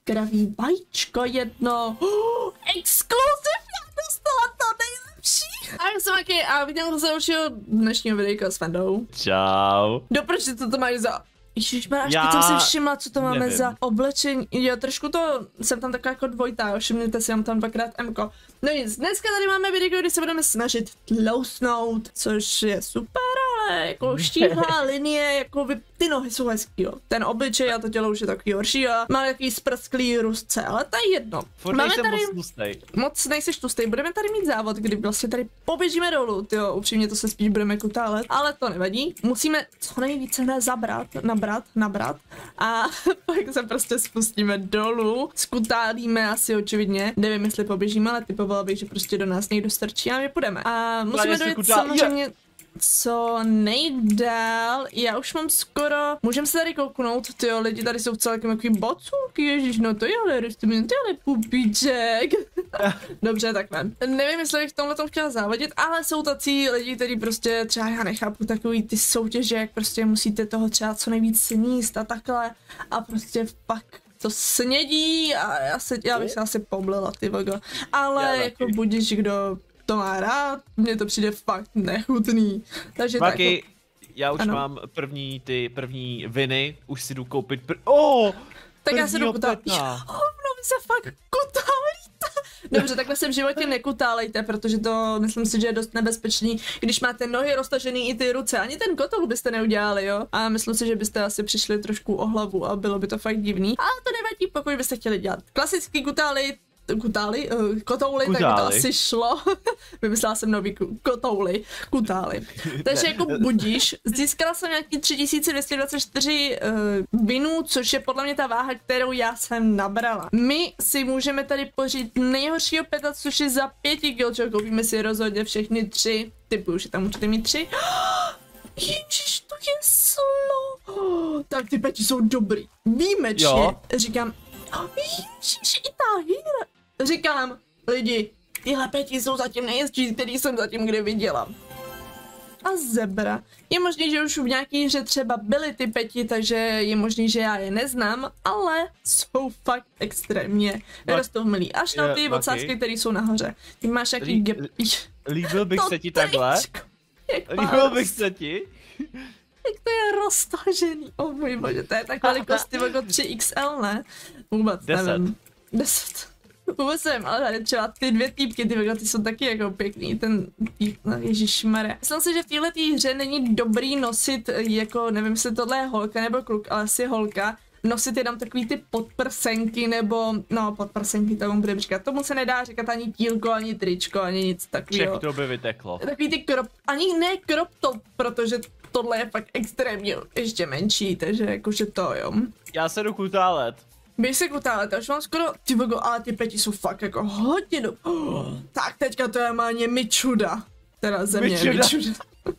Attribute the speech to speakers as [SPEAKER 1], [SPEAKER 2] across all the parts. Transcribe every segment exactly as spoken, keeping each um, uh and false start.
[SPEAKER 1] kraví vajíčko jedno. Oh, exkluziv, já dostala to nejlepší. A já jsem taky a viděl se dalšího dnešního videjka s Fendou.
[SPEAKER 2] Čau.
[SPEAKER 1] Doproč, co to máš za... Ježišmar, až
[SPEAKER 2] Já...
[SPEAKER 1] teď jsem si všimla, co to máme
[SPEAKER 2] nevím.
[SPEAKER 1] za oblečení. Jo, trošku to, jsem tam taková jako dvojitá, jo, všimněte si, mám tam dvakrát M-ko. No nic, dneska tady máme video, kdy se budeme snažit tlousnout, což je super, ale jako štíhlá linie, jako vy, ty nohy jsou hezký, jo. Ten obličej a to tělo už je takový horší a má takový sprsklý růzce, ale to je jedno.
[SPEAKER 2] Furt
[SPEAKER 1] máme
[SPEAKER 2] nejsem
[SPEAKER 1] tady...
[SPEAKER 2] moc tlustej.
[SPEAKER 1] Moc nejseš tlustej, budeme tady mít závod, kdy vlastně tady poběžíme dolů, tyjo, upřímně to se spíš budeme kutálet, ale to nevadí. Musíme co nejvíce zabrat, nabrat, nabrat a pak se prostě spustíme dolů, skutálíme asi očividně, nevím jestli poběžíme, ale typovala bych, že prostě do nás někdo strčí a my půjdeme. A musíme dojít samozřejmě co nejdál, já už mám skoro, můžeme se tady kouknout, tyjo, lidi tady jsou celkem takový bocůky, ježiš, no to je ale rystumím, to je ale pupíček. Dobře, tak ne. Nevím, jestli bych v tomhle tom chtěla závodit, ale jsou tací lidi, kteří prostě třeba já nechápu takový ty soutěže, jak prostě musíte toho třeba co nejvíc sníst a takhle a prostě pak to snědí a já, se, já bych se asi poblela, ty vogo. Ale jako budíš, kdo to má rád, mně to přijde fakt nechutný. Takže
[SPEAKER 2] Vaky,
[SPEAKER 1] tak,
[SPEAKER 2] já už
[SPEAKER 1] ano.
[SPEAKER 2] mám první ty první viny, už si jdu koupit pr... Oh,
[SPEAKER 1] tak já se jdu kutálit.
[SPEAKER 2] pětna.
[SPEAKER 1] Oh, no vy se fakt kutálejte. Dobře, takhle se v životě nekutálejte, protože to myslím si, že je dost nebezpečný, když máte nohy roztažený i ty ruce. Ani ten kotoul byste neudělali, jo. A myslím si, že byste asi přišli trošku o hlavu a bylo by to fakt divný. Ale to nevadí, pokud byste chtěli dělat klasický kutály, kutály, uh, kotouly, kutály. Tak by to asi šlo. Vymyslela jsem nový kotouly, kutály. Takže jako budíš, získala jsem nějaký tři tisíce dvě stě dvacet čtyři uh, vinů, což je podle mě ta váha, kterou já jsem nabrala. My si můžeme tady pořídit nejhoršího peta, což je za pěti kilčo, koupíme si rozhodně všechny tři, typu už je tam můžete mít tři. Ježiš, to je slo. Tak ty peti jsou dobrý, výjimečně,
[SPEAKER 2] jo.
[SPEAKER 1] Říkám, ježiš, i ta hýra. Říkám, lidi, tyhle peti jsou zatím nejhezčí, který jsem zatím kdy viděla. A zebra. Je možný, že už v nějaký hře třeba byly ty peti, takže je možný, že já je neznám, ale jsou fakt extrémně rostomilí. Až na ty ocásky, které jsou nahoře. Ty máš jaký gep...
[SPEAKER 2] Líbil bych se ti takhle? Líbil bych se ti?
[SPEAKER 1] Jak to je roztažený, oh můj bože, to je tak velikost jako tři X L, ne? Vůbec nevím. deset. Vůbec nevím, ale tady třeba ty dvě týpky, ty, ty jsou taky jako pěkný, ten týp, no ježišmarja. Myslím si, že v této hře není dobrý nosit, jako nevím, jestli tohle je holka nebo kluk, ale asi holka, nosit jenom takový ty podprsenky nebo, no podprsenky, tomu budeme říkat, tomu se nedá říkat ani tílko, ani tričko, ani nic takového.
[SPEAKER 2] Všechno by vyteklo.
[SPEAKER 1] Takový ty crop, ani ne crop top, protože tohle je fakt extrémně ještě menší, takže jakože to jo.
[SPEAKER 2] Já se jdu kutálet.
[SPEAKER 1] Běž se kutálet, už mám skoro, ty bogo, ale ty peti jsou fakt jako hodně do... Oh, tak teďka to je máně Mičuda. Teda země Mičuda. Mičuda.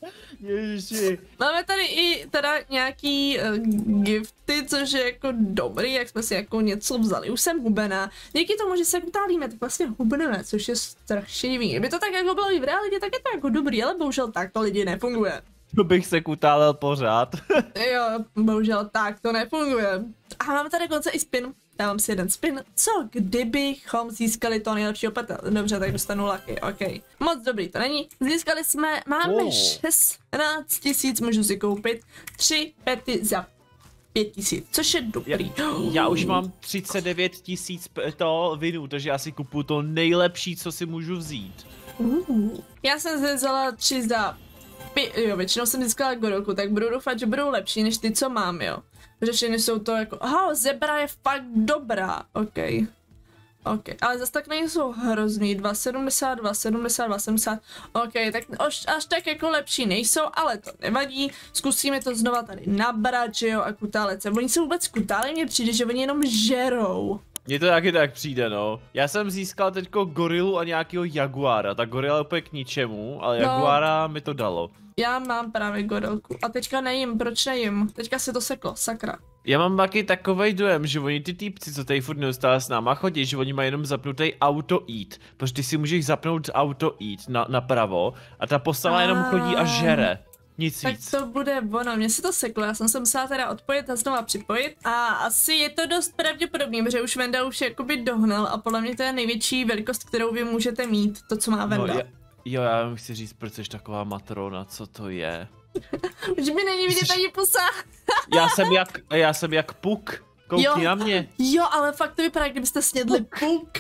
[SPEAKER 2] Ježiši.
[SPEAKER 1] Máme tady i teda nějaký uh, gifty, což je jako dobrý, jak jsme si jako něco vzali. Už jsem hubená. Díky tomu, že se kutálíme, tak vlastně hubneme, což je strašně divný. Kdyby to tak jako bylo i v realitě, tak je to jako dobrý, ale bohužel tak to lidi nefunguje.
[SPEAKER 2] To bych se kutálel pořád.
[SPEAKER 1] Jo, bohužel tak to nefunguje. A máme tady dokonce i spin. Dávám si jeden spin. Co kdybychom získali to nejlepšího peta? Dobře, tak dostanu lucky, ok. Moc dobrý to není. Získali jsme, máme oh. šestnáct tisíc, můžu si koupit tři pety za pět tisíc, což je dobrý.
[SPEAKER 2] Já, já už mám třicet devět tisíc to vinů, takže já si kupuju to nejlepší, co si můžu vzít.
[SPEAKER 1] Uh. Já jsem vzala tři za jo, většinou jsem získala gorolku, tak budu doufat, že budou lepší než ty, co mám, jo. Protože všechny jsou to jako, aha, zebra je fakt dobrá, ok. Ok, ale zase tak nejsou hrozný, dva sedmdesát, dva sedmdesát, dva sedmdesát, ok, tak až, až tak jako lepší nejsou, ale to nevadí, zkusíme to znova tady nabrat, že jo, a kutálet se. Oni se vůbec kutále, mně přijde, že oni jenom žerou.
[SPEAKER 2] Mně to taky tak přijde, no. Já jsem získal teďko gorilu a nějakého jaguára. Ta gorila je úplně k ničemu, ale jaguára no, mi to dalo.
[SPEAKER 1] Já mám právě gorilku a teďka nejím, proč nejím? Teďka se to seklo, sakra.
[SPEAKER 2] Já mám taky takovej dojem, že oni ty týpci, co tady furt neustále s náma chodí, že oni mají jenom zapnutý auto eat. Protože ty si můžeš zapnout auto eat na, napravo a ta postava a... jenom chodí a žere. Nic
[SPEAKER 1] Tak
[SPEAKER 2] víc.
[SPEAKER 1] to bude ono, mně se to seklo, já jsem se musela teda odpojit a znova připojit a asi je to dost pravděpodobný, protože už Venda už jakoby dohnal a podle mě to je největší velikost, kterou vy můžete mít, to co má Venda.
[SPEAKER 2] No, já, jo, já jenom chci říct, proč jsi taková matrona, co to je?
[SPEAKER 1] Už mi není vidět ani pusa.
[SPEAKER 2] Já jsem jak, já jsem jak puk, koukni na mě.
[SPEAKER 1] Jo, ale fakt to vypadá, kdybyste snědli puk.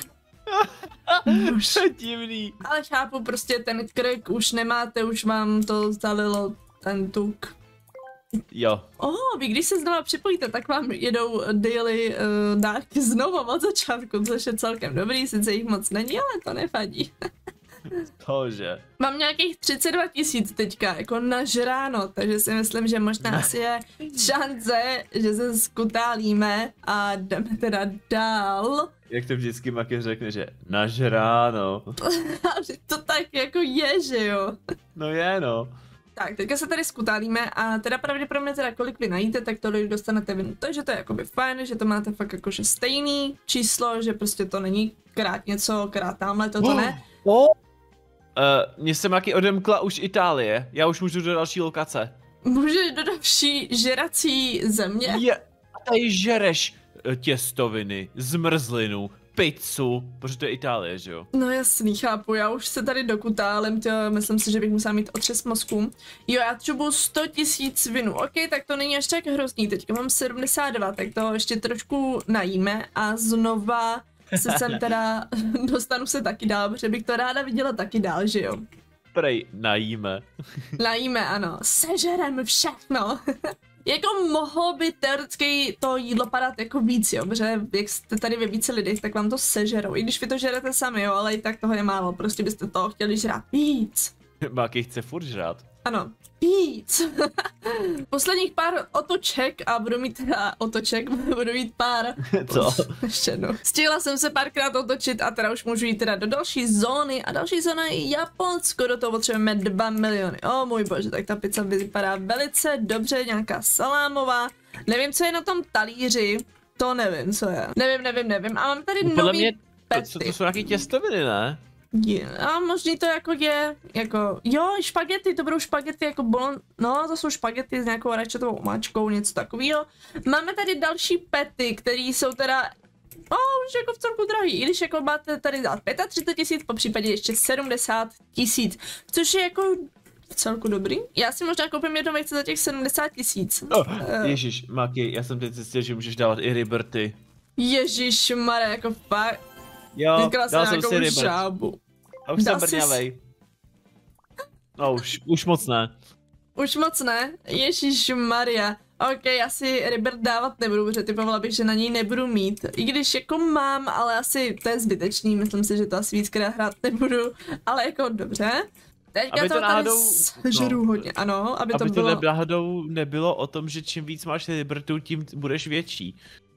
[SPEAKER 2] To je divný.
[SPEAKER 1] Ale chápu, prostě ten krk už nemáte, už vám to zalilo ten tuk.
[SPEAKER 2] Jo.
[SPEAKER 1] Oh, vy když se znova připojíte, tak vám jedou daily uh, dárky znovu od začátku, což je celkem dobrý, sice jich moc není, ale to nevadí.
[SPEAKER 2] Tože.
[SPEAKER 1] Mám nějakých třicet dva tisíc teďka, jako nažráno, takže si myslím, že možná asi je šance, že se skutálíme a jdeme teda dál.
[SPEAKER 2] Jak to vždycky Maki řekne, že nažráno.
[SPEAKER 1] A že to tak jako je, že jo.
[SPEAKER 2] No je no.
[SPEAKER 1] Tak, teďka se tady skutálíme a teda pravděpodobně teda kolik vy najíte, tak tolik dostanete vinu. Takže to je jakoby fajn, že to máte fakt jakože stejný číslo, že prostě to není krát něco, krát tamhle, to to ne.
[SPEAKER 2] Oh. Uh, mně se Maki odemkla už Itálie, já už můžu do další lokace.
[SPEAKER 1] Můžeš do další žerací země?
[SPEAKER 2] Je, a tady žereš těstoviny, zmrzlinu, pizzu, protože to je Itálie, že jo?
[SPEAKER 1] No jasný, chápu, já už se tady dokutálem, tě, myslím si, že bych musela mít otřes mozku. Jo, já třeba sto tisíc vinu, ok, tak to není až tak hrozný, teďka mám sedmdesát dva, tak to ještě trošku najíme a znova se sem teda dostanu se taky dál, protože bych to ráda viděla taky dál, že jo?
[SPEAKER 2] Prej, najíme.
[SPEAKER 1] Najíme, ano, sežereme všechno. Jako mohlo by teoreticky to jídlo padat jako víc, jo, protože jak jste tady ve více lidech, tak vám to sežerou, i když vy to žerete sami, jo, ale i tak toho je málo, prostě byste toho chtěli žrát víc.
[SPEAKER 2] Maki chce furt žrát.
[SPEAKER 1] Ano, víc. Posledních pár otoček a budu mít teda otoček, budu mít pár.
[SPEAKER 2] Co?
[SPEAKER 1] Ještě jednou. Stihla jsem se párkrát otočit a teda už můžu jít teda do další zóny a další zóna je Japonsko, do toho potřebujeme dva miliony. O můj bože, tak ta pizza vypadá velice dobře, nějaká salámová. Nevím, co je na tom talíři, to nevím, co je. Nevím, nevím, nevím. A mám tady
[SPEAKER 2] No, podle
[SPEAKER 1] nový
[SPEAKER 2] mě,
[SPEAKER 1] pety.
[SPEAKER 2] to, to jsou nějaký těstoviny, ne?
[SPEAKER 1] Je, a možný to jako je, jako, jo, špagety, to budou špagety jako bolon, no, to jsou špagety s nějakou rajčatovou omáčkou, něco takového. Máme tady další pety, které jsou teda, o, už jako v celku drahý, i když jako máte tady dát třicet pět tisíc, po případě ještě sedmdesát tisíc, což je jako v celku dobrý. Já si možná koupím jedno vejce za těch sedmdesát tisíc.
[SPEAKER 2] Oh, ježiš, Maki, já jsem teď zjistil, že můžeš dávat i Liberty.
[SPEAKER 1] Ježišmarja, jako fakt.
[SPEAKER 2] Jo,
[SPEAKER 1] Získala
[SPEAKER 2] dal jsem
[SPEAKER 1] nějakou
[SPEAKER 2] si Liberty.
[SPEAKER 1] žábu.
[SPEAKER 2] A už
[SPEAKER 1] Dal
[SPEAKER 2] jsem
[SPEAKER 1] jsi
[SPEAKER 2] brňavej. No už, už moc ne.
[SPEAKER 1] Už moc ne? Ježíš Maria. Ok, asi Ribert dávat nebudu, protože typovala bych, že na něj nebudu mít. I když jako mám, ale asi to je zbytečný, myslím si, že to asi víckrát hrát nebudu. Ale jako dobře. Teďka
[SPEAKER 2] Aby
[SPEAKER 1] to,
[SPEAKER 2] to
[SPEAKER 1] tady
[SPEAKER 2] náhodou-
[SPEAKER 1] sežeru
[SPEAKER 2] no.
[SPEAKER 1] hodně, ano, aby,
[SPEAKER 2] Aby
[SPEAKER 1] to
[SPEAKER 2] to
[SPEAKER 1] bylo...
[SPEAKER 2] náhodou nebylo o tom, že čím víc máš Libertu, tím budeš větší.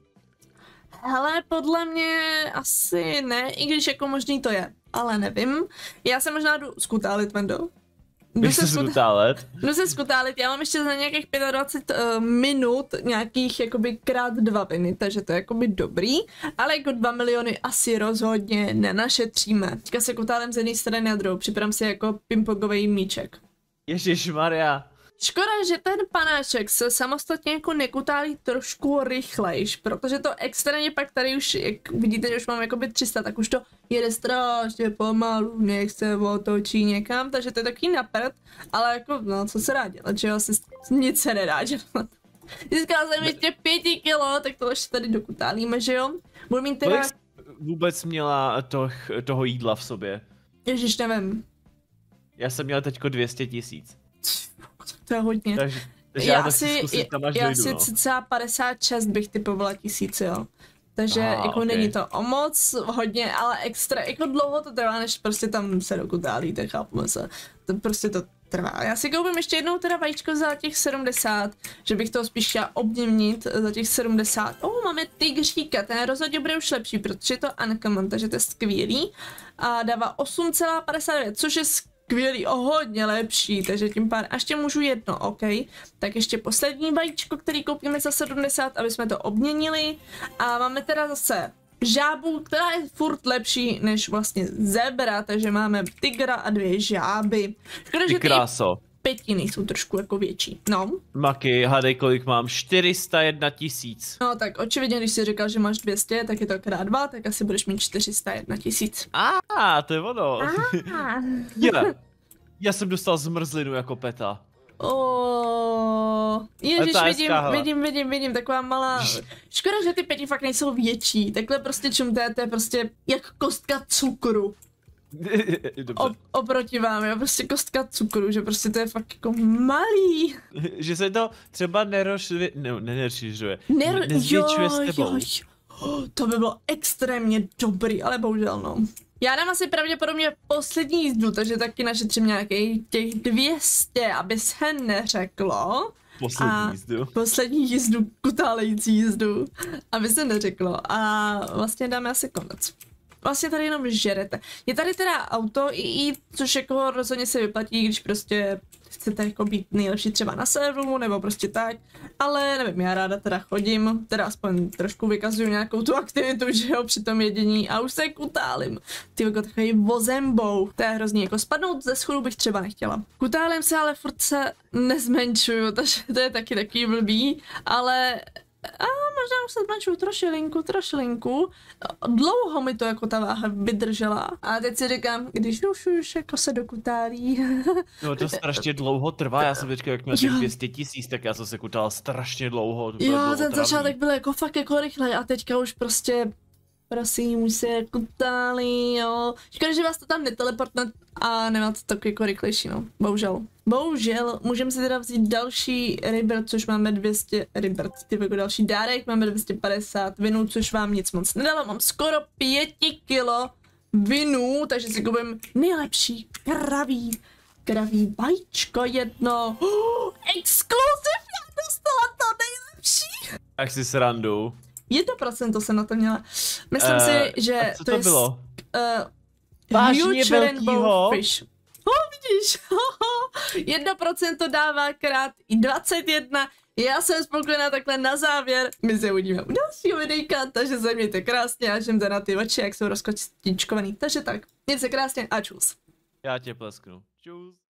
[SPEAKER 1] Hele, podle mě asi ne, i když jako možný to je, ale nevím. Já se možná jdu skutálit, Vendo. Jdu
[SPEAKER 2] Když se
[SPEAKER 1] skut-
[SPEAKER 2] skutálet.
[SPEAKER 1] Jdu se skutálit, já mám ještě za nějakých dvacet pět uh, minut nějakých jakoby krát dva viny, takže to je jakoby dobrý, ale jako dva miliony asi rozhodně nenašetříme. Teďka se kutálem z jedné strany na druhou, připravím si jako pingpongový míček.
[SPEAKER 2] Ježišmarja.
[SPEAKER 1] Škoda, že ten panáček se samostatně jako nekutálí trošku rychlejš, protože to extrémně pak tady už, jak vidíte, že už mám jakoby tři sta, tak už to jede strašně pomalu, nechce otočí někam, takže to je takový napřed, ale jako, no, co se dá dělat, že jo, asi nic se nedá dělat. Získala jsem ještě pěti kilo, tak to ještě tady dokutálíme, že jo? Budu mít teda...
[SPEAKER 2] Kolik jsi vůbec měla to, toho jídla v sobě?
[SPEAKER 1] Ježiš, nevím.
[SPEAKER 2] Já jsem měl teďko dvě stě tisíc.
[SPEAKER 1] To je hodně.
[SPEAKER 2] Takže, takže já,
[SPEAKER 1] já
[SPEAKER 2] to chci
[SPEAKER 1] si,
[SPEAKER 2] zkusit tam až
[SPEAKER 1] já
[SPEAKER 2] dojdu,
[SPEAKER 1] si
[SPEAKER 2] no.
[SPEAKER 1] cca padesát šest bych typovala tisíc, jo. Takže
[SPEAKER 2] Aha,
[SPEAKER 1] jako
[SPEAKER 2] okay.
[SPEAKER 1] není to o moc, hodně, ale extra, jako dlouho to trvá, než prostě tam se dokutálíte, chápeme se. To prostě to trvá. Já si koupím ještě jednou teda vajíčko za těch sedmdesát, že bych to spíš chtěla obměnit za těch sedmdesát. Oh, máme tygříka, ten rozhodně bude už lepší, protože je to uncommon, takže to je skvělý. A dává osm celá padesát devět, což je skvělý, o hodně lepší, takže tím pádem, a ještě můžu jedno, ok. Tak ještě poslední vajíčko, který koupíme za sedmdesát, aby jsme to obměnili. A máme teda zase žábu, která je furt lepší než vlastně zebra, takže máme tygra a dvě žáby. Škoda,
[SPEAKER 2] Ty
[SPEAKER 1] že ty,
[SPEAKER 2] kráso.
[SPEAKER 1] pětiny jsou trošku jako větší. No.
[SPEAKER 2] Maky, hádej, kolik mám? čtyři sta jedna tisíc.
[SPEAKER 1] No tak očividně, když jsi říkal, že máš dvě stě, tak je to krát dva, tak asi budeš mít čtyři sta jedna tisíc.
[SPEAKER 2] A, ah, to je ono.
[SPEAKER 1] Ah.
[SPEAKER 2] Já, já jsem dostal zmrzlinu jako peta.
[SPEAKER 1] Oh, ježiš, vidím,
[SPEAKER 2] hezká,
[SPEAKER 1] vidím, vidím, vidím, taková malá, škoda, že ty pěti fakt nejsou větší, takhle prostě čum to je, to je prostě jak kostka cukru. O, oproti vám, jo, prostě kostka cukru, že prostě to je fakt jako malý.
[SPEAKER 2] Že se to třeba nerozšiřuje, ne, nerozšiřuje,
[SPEAKER 1] Ner
[SPEAKER 2] nezvětšuje s
[SPEAKER 1] jo,
[SPEAKER 2] tebou.
[SPEAKER 1] jo, jo. Oh, to by bylo extrémně dobrý, ale bohužel no. Já dám asi pravděpodobně poslední jízdu, takže taky našetřím nějakých těch dvě stě, aby se neřeklo.
[SPEAKER 2] Poslední
[SPEAKER 1] a
[SPEAKER 2] jízdu.
[SPEAKER 1] Poslední jízdu, kutálející jízdu, aby se neřeklo. A vlastně dáme asi konec. Vlastně tady jenom žerete. Je tady teda auto i, i což jako rozhodně se vyplatí, když prostě chcete jako být nejlepší třeba na serveru, nebo prostě tak. Ale nevím, já ráda teda chodím, teda aspoň trošku vykazuju nějakou tu aktivitu, že jo, při tom jedění a už se kutálím. Ty jako takový vozembou, to je hrozný, jako spadnout ze schodu bych třeba nechtěla. Kutálím se, ale furt se nezmenšuju, takže to je taky takový blbý, ale a možná už se zmenšuju trošilinku, trošilinku. Dlouho mi to jako ta váha vydržela. A teď si říkám, když už už jako se dokutálí.
[SPEAKER 2] No to strašně dlouho trvá, já jsem teďka jak měl těch dvě stě tisíc, tak já jsem se kutal strašně dlouho.
[SPEAKER 1] Jo, ten začátek byl jako fakt jako rychle a teďka už prostě prosím, už se kutálí, jo. Škoda, že vás to tam neteleportne a nemá to tak jako rychlejší, no. Bohužel. Bohužel, můžeme si teda vzít další rebirth, což máme dvě stě, rebirth, ty jako další dárek, máme dvě stě padesát vinů, což vám nic moc nedalo, mám skoro pěti kilo vinů, takže si koupím nejlepší kravý, kravý vajíčko jedno. Oh, exkluziv, já dostala to nejlepší.
[SPEAKER 2] Jak si srandu.
[SPEAKER 1] Jedno procento jsem na to měla. Myslím uh, si, že
[SPEAKER 2] co
[SPEAKER 1] to,
[SPEAKER 2] to
[SPEAKER 1] je
[SPEAKER 2] bylo?
[SPEAKER 1] Uh, huge rainbow fish. Oh, vidíš? Jedno procento dává krát i dvacet jedna. Já jsem spokojená takhle na závěr. My se uvidíme u dalšího videjka, takže se mějte krásně a žemte na ty oči, jak jsou rozkostičkovaný. Takže tak, mějte se krásně a čus.
[SPEAKER 2] Já tě plesknu. Čus.